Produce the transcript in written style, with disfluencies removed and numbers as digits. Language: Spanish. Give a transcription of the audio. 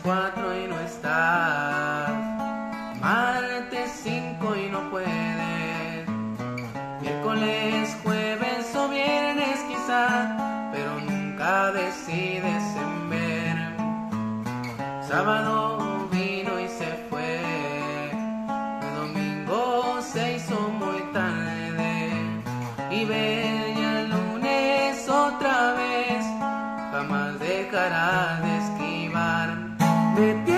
4 y no estás, martes 5 y no puedes, miércoles, jueves o viernes quizá, pero nunca decides en ver. Sábado vino y se fue, el domingo se hizo muy tarde y venía el lunes otra vez, jamás dejarás de esquivar.